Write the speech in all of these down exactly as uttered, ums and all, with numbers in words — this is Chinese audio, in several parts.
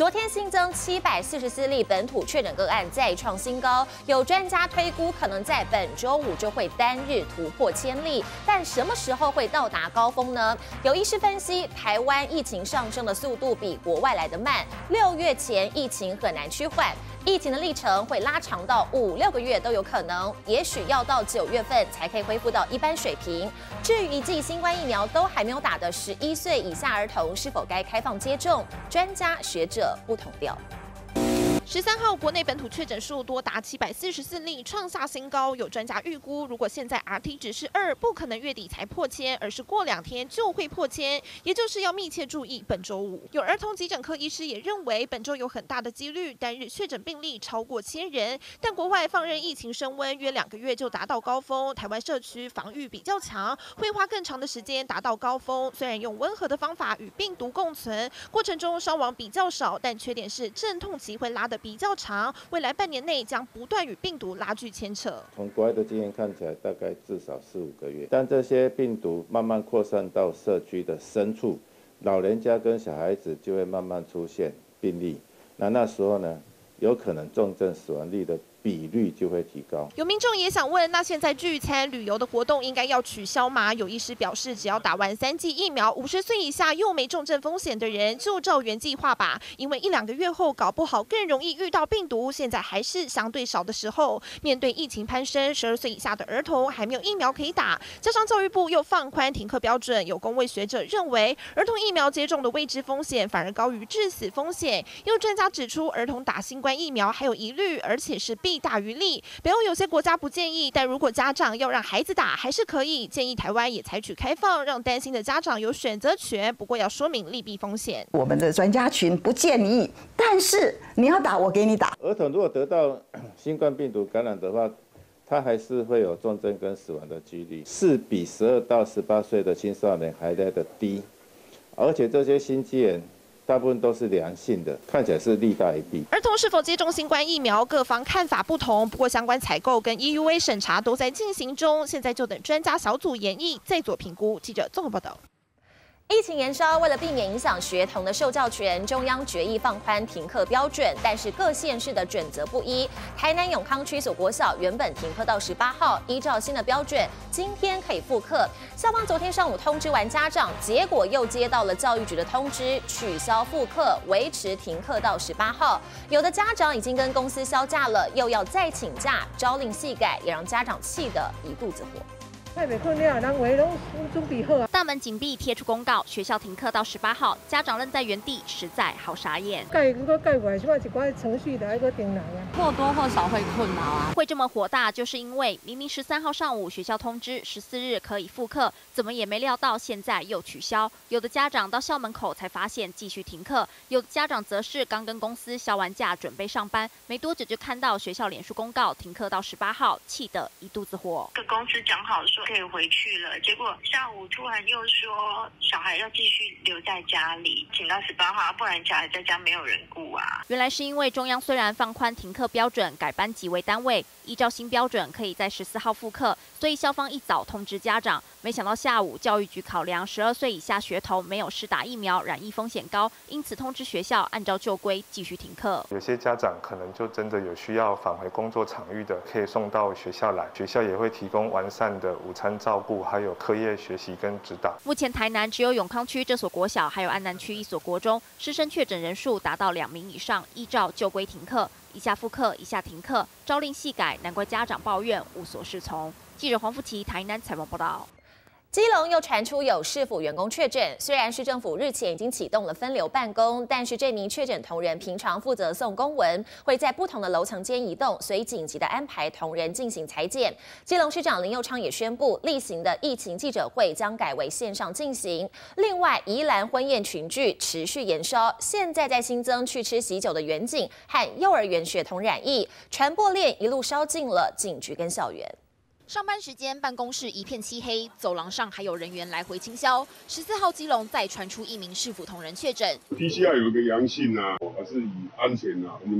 昨天新增七百四十四例本土确诊个案，再创新高。有专家推估，可能在本周五就会单日突破千例。但什么时候会到达高峰呢？有医师分析，台湾疫情上升的速度比国外来得慢，六月前疫情很难趋缓。 疫情的历程会拉长到五六个月都有可能，也许要到九月份才可以恢复到一般水平。至于一剂新冠疫苗都还没有打的十一岁以下儿童，是否该开放接种？专家学者不同调。 十三号，国内本土确诊数多达七百四十四例，创下新高。有专家预估，如果现在 R T 值是二，不可能月底才破千，而是过两天就会破千，也就是要密切注意本周五。有儿童急诊科医师也认为，本周有很大的几率单日确诊病例超过千人。但国外放任疫情升温，约两个月就达到高峰。台湾社区防御比较强，会花更长的时间达到高峰。虽然用温和的方法与病毒共存，过程中伤亡比较少，但缺点是阵痛期会拉得 比较长，未来半年内将不断与病毒拉锯牵扯。 从国外的经验看起来，大概至少四五个月。但这些病毒慢慢扩散到社区的深处，老人家跟小孩子就会慢慢出现病例。那那时候呢，有可能重症死亡率的 比率就会提高。 有民众也想问，那现在聚餐、旅游的活动应该要取消吗？有医师表示，只要打完三剂疫苗，五十岁以下又没重症风险的人，就照原计划吧。因为一两个月后，搞不好更容易遇到病毒，现在还是相对少的时候。面对疫情攀升，十二岁以下的儿童还没有疫苗可以打，加上教育部又放宽停课标准，有公卫学者认为，儿童疫苗接种的未知风险反而高于致死风险。有专家指出，儿童打新冠疫苗还有疑虑，而且是弊 利大于利，北欧有些国家不建议，但如果家长要让孩子打，还是可以。建议台湾也采取开放，让担心的家长有选择权。不过要说明利弊风险。 我们的专家群不建议，但是你要打，我给你打。 儿童如果得到新冠病毒感染的话，他还是会有重症跟死亡的几率，是比十二到十八岁的青少年还来得低，而且这些心肌炎 大部分都是良性的，看起来是利大于弊。 儿童是否接种新冠疫苗，各方看法不同。不过相关采购跟 E U A 审查都在进行中，现在就等专家小组研议再做评估。记者综合报道。 疫情延烧，为了避免影响学童的受教权，中央决议放宽停课标准，但是各县市的准则不一。台南永康区所国小原本停课到十八号，依照新的标准，今天可以复课。校方昨天上午通知完家长，结果又接到了教育局的通知，取消复课，维持停课到十八号。有的家长已经跟公司销假了，又要再请假，朝令夕改，也让家长气得一肚子火。 太袂困了，人话拢准备好啊。 大门紧闭，贴出公告，学校停课到十八号，家长愣在原地，实在好傻眼。 盖如果盖完，起码一寡程序的一个定来啊， 或多或少会困扰啊。会这么火大，就是因为明明十三号上午学校通知十四日可以复课，怎么也没料到现在又取消。有的家长到校门口才发现继续停课，有的家长则是刚跟公司销完假准备上班，没多久就看到学校脸书公告停课到十八号，气得一肚子火。 跟公司讲好说 可以回去了，结果下午突然又说小孩要继续留在家里，请到十八号，不然小孩在家没有人顾啊。 原来是因为中央虽然放宽停课标准，改班级为单位，依照新标准可以在十四号复课，所以校方一早通知家长。没想到下午教育局考量十二岁以下学童没有施打疫苗，染疫风险高，因此通知学校按照旧规继续停课。 有些家长可能就真的有需要返回工作场域的，可以送到学校来，学校也会提供完善的午餐照顾，还有课业学习跟指导。 目前台南只有永康区这所国小，还有安南区一所国中，师生确诊人数达到两名以上，依照旧规停课，一下复课，一下停课，朝令夕改，难怪家长抱怨无所适从。记者黄富琪台南采访报道。 基隆又传出有市府员工确诊，虽然市政府日前已经启动了分流办公，但是这名确诊同仁平常负责送公文，会在不同的楼层间移动，所以紧急的安排同仁进行裁剪。基隆市长林右昌也宣布，例行的疫情记者会将改为线上进行。另外，宜兰婚宴群聚持续延烧，现在在新增去吃喜酒的远景和幼儿园学童染疫，传播链一路烧进了警局跟校园。 上班时间，办公室一片漆黑，走廊上还有人员来回清消。十四号基隆再传出一名市府同仁确诊 ，P C R 有一个阳性啊，还是以安全啊，我们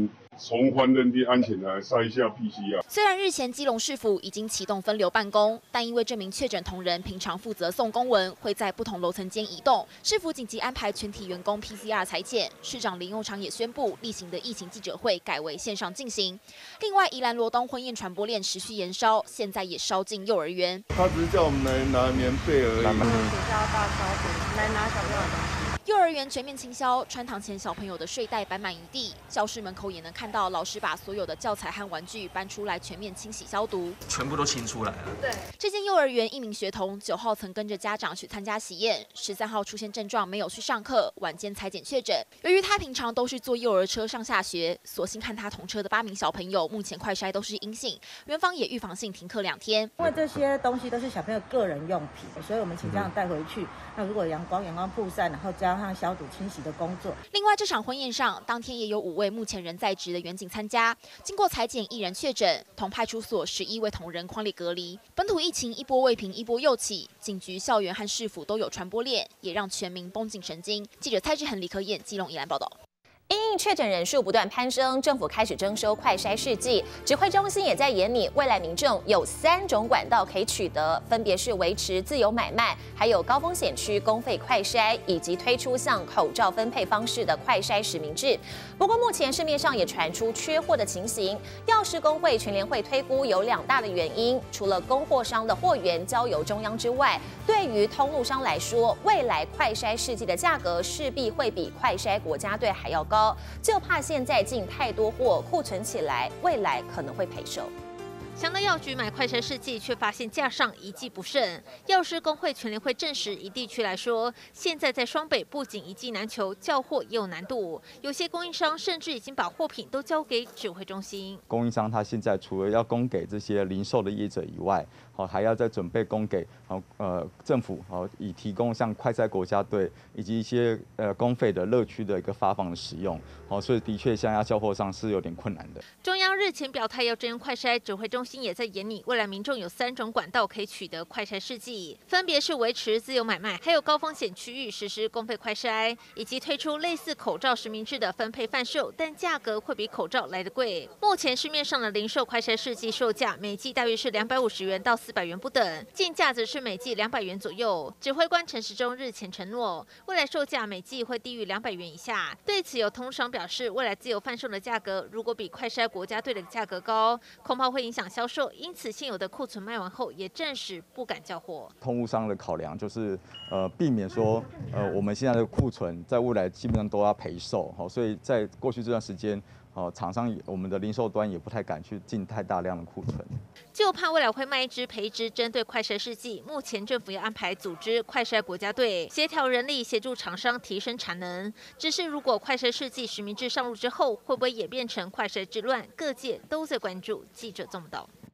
从环人的安全来筛一下 P C R。 虽然日前基隆市府已经启动分流办公，但因为这名确诊同仁平常负责送公文，会在不同楼层间移动，市府紧急安排全体员工 P C R 采检。市长林右昌也宣布，例行的疫情记者会改为线上进行。另外，宜兰罗东婚宴传播链持续延烧，现在也烧进幼儿园。 他只是叫我们来拿棉被而已。 学校大消毒，来拿小朋友的东西。 幼儿园全面清消，穿堂前小朋友的睡袋摆满一地，教室门口也能看到老师把所有的教材和玩具搬出来，全面清洗消毒， 全部都清出来了。 对，这间幼儿园一名学童九号曾跟着家长去参加喜宴，十三号出现症状，没有去上课，晚间采检确诊。由于他平常都是坐幼儿车上下学，所幸和他同车的八名小朋友目前快筛都是阴性，园方也预防性停课两天。 因为这些东西都是小朋友个人用品，所以我们请家长带回去。那如果阳光阳光曝晒，然后加上消毒清洗的工作。 另外，这场婚宴上，当天也有五位目前仍在职的员警参加，经过采检，一人确诊，同派出所十一位同仁匡列隔离。本土疫情一波未平，一波又起，警局、校园和市府都有传播链，也让全民绷紧神经。记者蔡志恒、李可燕，基隆宜兰报道。 因应确诊人数不断攀升，政府开始征收快筛试剂，指挥中心也在研拟，未来民众有三种管道可以取得，分别是维持自由买卖，还有高风险区公费快筛，以及推出像口罩分配方式的快筛实名制。不过目前市面上也传出缺货的情形，药师工会全联会推估有两大的原因，除了供货商的货源交由中央之外，对于通路商来说，未来快筛试剂的价格势必会比快筛国家队还要高。就怕现在进太多货，库存起来，未来可能会赔售。 想到药局买快筛试剂，却发现架上一剂不剩。药师工会全联会证实，以地区来说，现在在双北不仅一剂难求，叫货也有难度。有些供应商甚至已经把货品都交给指挥中心。 供应商他现在除了要供给这些零售的业者以外，好还要再准备供给好呃政府好以提供像快筛国家队以及一些呃公费的乐区的一个发放的使用。好，所以的确现在要交货上是有点困难的。 中央日前表态要征用快筛，指挥中心也在研拟，未来民众有三种管道可以取得快筛试剂，分别是维持自由买卖，还有高风险区域实施公费快筛，以及推出类似口罩实名制的分配贩售，但价格会比口罩来得贵。目前市面上的零售快筛试剂售价每剂大约是两百五十元到四百元不等，进价则是每剂两百元左右。指挥官陈时中日前承诺，未来售价每剂会低于两百元以下。对此，有通商表示，未来自由贩售的价格如果比快筛国家队的价格高，恐怕会影响销售。因此，现有的库存卖完后，也暂时不敢交货。 通路商的考量就是，呃，避免说，呃，我们现在的库存在未来基本上都要赔售，好，所以在过去这段时间，哦，厂商我们的零售端也不太敢去进太大量的库存， 就怕未来会卖一支赔一支。针对快筛试剂，目前政府要安排组织快筛国家队，协调人力，协助厂商提升产能。只是如果快筛试剂实名制上路之后，会不会演变成快筛之乱？各界都在关注。记者这么道。